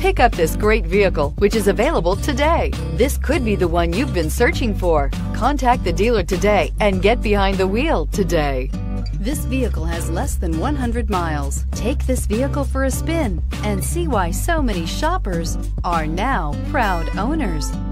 Pick up this great vehicle, which is available today. This could be the one you've been searching for. Contact the dealer today and get behind the wheel today. This vehicle has less than 100 miles. Take this vehicle for a spin and see why so many shoppers are now proud owners.